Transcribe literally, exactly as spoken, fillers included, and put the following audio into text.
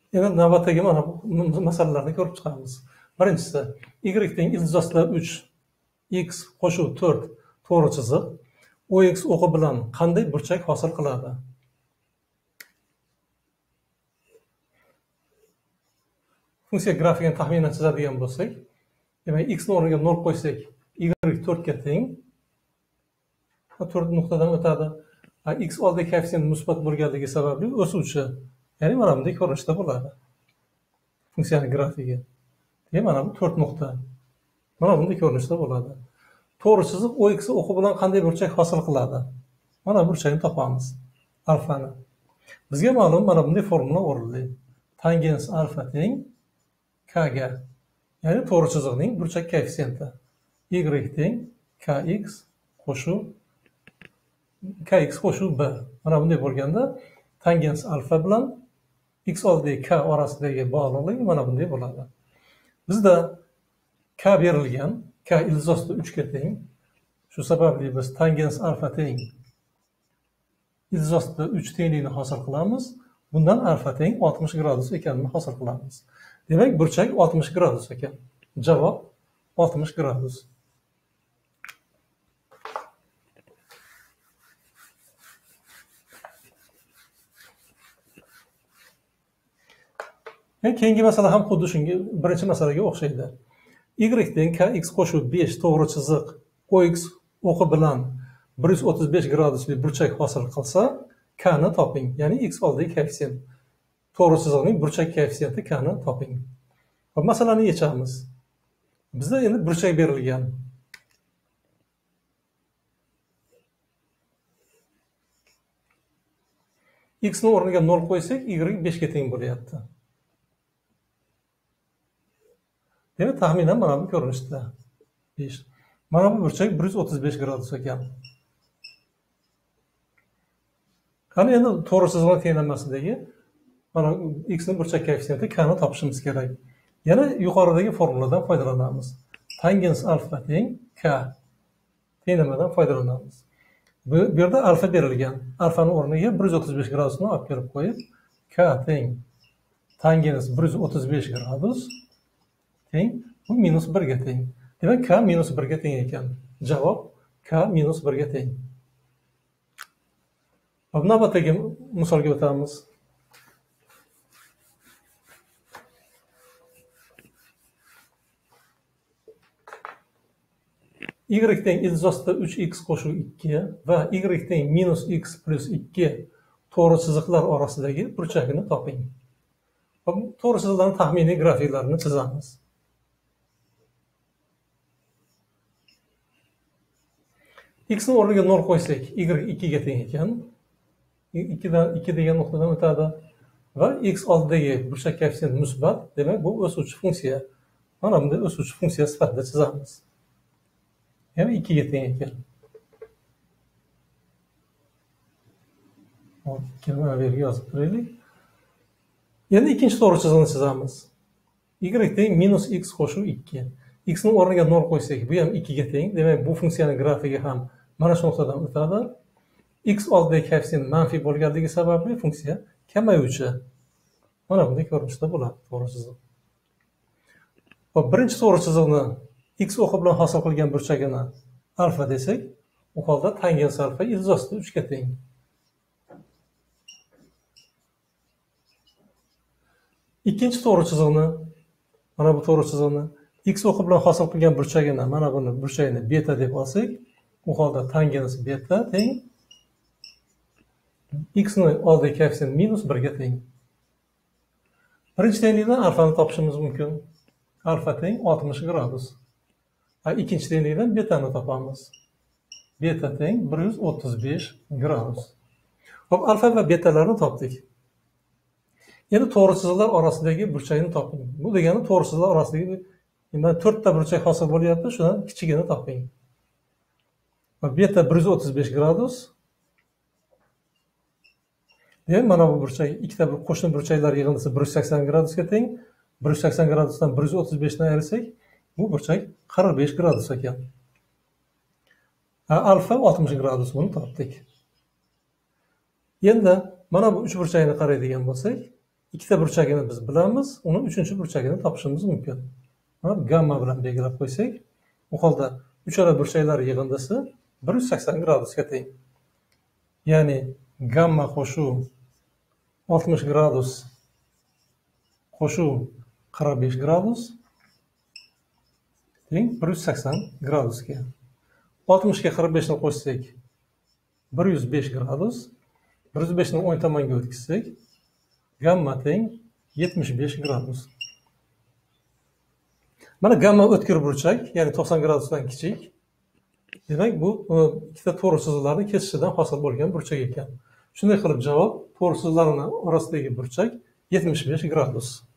Endi navbatdagi mana bu masalalarni ko'rib chiqamiz. Birinchisi, y teng iltijosida uch, x qo'shuv to'rt to'g'ri chiziq ox o'qi bilan qanday burchak hosil qiladi? Funksiya grafikini taxminan chizadigan bo'lsak, demak x ni o'rniga nol qo'ysak, y to'rtga teng. to'rt nuqtadan o'tadi. X oldidagi koeffitsient musbat bo'lganligi sababli o'suvchi, ya'ni mana bunday ko'rinishda bo'ladi. Funksiyaning grafigi. Demak, mana bu to'rt nuqta. Mana bunday ko'rinishda bo'ladi. To'g'ri chiziq ox o'qi bilan qanday burchak hosil qiladi? Mana burchakni topamiz. Alfani. Bizga ma'lum, mana bunday formula o'rinlaydi. Tangens alfa teng k ga. Ya'ni to'g'ri chiziqning burchak koeffitsiyenti. Y teng kx qo'shuv kx qo'shuv b. Mana bunday bo'lganda tangens alfa bilan x oldidagi k orasidagi bog'liqlik mana bunday bo'ladi. Bizda k berilgan, k iltijosida uch ga teng. Shu sababli biz tangens alfa teng iltijosida uch tenglikni hosil qilamiz. Bundan alfa teng oltmish gradus ekanini hosil qilamiz. Demak, burchak oltmish gradus ekan. Javob oltmish gradus. Keyingi masala ham xuddi shunga, birinchi masalaga o'xshaydi. Y teng kx qo'shuv besh to'g'ri chiziq ox o'qi bilan bir yuz o'ttiz besh gradusli burchak hosil qilsa, k ni toping. Ya'ni x oldidagi koeffitsient. To'g'ri chiziqning burchak koeffitsiyenti k ni toping. Hop, masalani yechamiz. Bizda endi burchak berilgan. X ni o'rniga nol qo'ysak, y besh ga teng bo'lyapti. Demak, taxminan mana bu ko'rinishda. besh. Mana bu burchak bir yuz o'ttiz besh gradus ekan. Qani endi to'g'ri chiziqning tenglanmasidagi mana x ning burchak koeffitsiyenti k ni topishimiz kerak. Yana yuqoridagi formuladan foydalanamiz. Tangens alfa teng k. Tenglamadan foydalanamiz. Bu yerda alfa berilgan. Alfani o'rniga bir yuz o'ttiz besh gradusni olib kelib qo'yib, k teng tangens bir yuz o'ttiz besh gradus teng, bu minus bir ga teng. Demak, k minus bir ga teng ekan. Javob k minus bir ga teng. Hop, navbatdagi misolga o'tamiz. Y teng iltijosida uch x qo'shuv ikki va y teng minus x plus ikki to'g'ri chiziqlar orasidagi burchakni toping. Hop, to'g'ri chiziqlarning taxminiy grafiklarini chizamiz. X ni o'rniga nol qo'ysak, y ikki ga teng ekan. ikki dan ikki degan nuqtadan o'tadi va x oldidagi burchak koeffitsient musbat, demak bu o'suvchi funksiya. Mana bunday o'suvchi funksiya sifatida chizamiz. Ya'ni ikki ga teng ekan. Hop, ikkini mana bu yerga yozib qo'yaylik. Endi ikkinchi to'g'ri chiziqni chizamiz. Y teng minus x qo'shuv ikki. X ni o'rniga nol qo'ysak, bu ham ikki ga teng. Demak, bu funksiyaning grafigi ham mana shu nuqtadan o'tadi. X oldidagi koeffitsient manfiy bo'lganligi sababli funksiya kamayuvchi. Mana bunday ko'rinishda bo'ladi to'g'ri chiziq. Hop, birinchi to'g'ri chiziqni x o'qi bilan hosil qilgan burchagini alfa desak, u holda tangens alfa iltijosida uch ga teng. Ikkinchi to'g'ri chiziqni, mana bu to'g'ri chiziqni x o'qi bilan hosil qilgan burchagini, mana buni burchagini beta deb olsak, u holda tangens beta teng x ni oldidagi koeffitsient minus bir ga teng. Birinchi tenglikdan alfani topishimiz mumkin. Alfa teng oltmish gradus. Ha, ikkinchi tenglikdan betani topamiz. Beta teng bir yuz o'ttiz besh gradus. Hop, alfa va betalarni topdik. Endi to'g'ri chiziqlar orasidagi burchakni toping. Bu degani to'g'ri chiziqlar orasidagi mana to'rtta burchak hosil bo'lyapti, shundan kichigini toping. Beta bir yuz o'ttiz besh gradus. Demak, mana bu burchak ikkita bir qo'shni burchaklar yig'indisi bir yuz sakson gradusga teng. bir yuz sakson gradusdan bir yuz o'ttiz besh ni ayirsak, bu burchak qirq besh gradus ekan. Alfa oltmish gradus, buni topdik. Endi mana bu uch burchakni qaraydigan bo'lsak, ikkita burchagini biz bilamiz, uni uchinchi burchagini topishimiz mumkin. Mana gamma bilan belgilab qo'ysak, u holda uchala burchaklar yig'indisi bir yuz sakson gradusga teng. Ya'ni gamma qo'shuv oltmish gradus qo'shuv qirq besh gradus teng bir yuz sakson gradusga. oltmish ga qirq besh ni qo'shsak bir yuz besh gradus, bir yuz besh ni o'ng tomonga o'tkazsak gamma teng yetmish besh gradus. Mana gamma o'tkir burchak, ya'ni to'qson gradusdan kichik. Demak, bu ikkita to'g'ri chiziqlarning kesishidan hosil bo'lgan burchak ekan. Shunday qilib javob to'g'ri chiziqlarning orasidagi burchak yetmish besh gradus.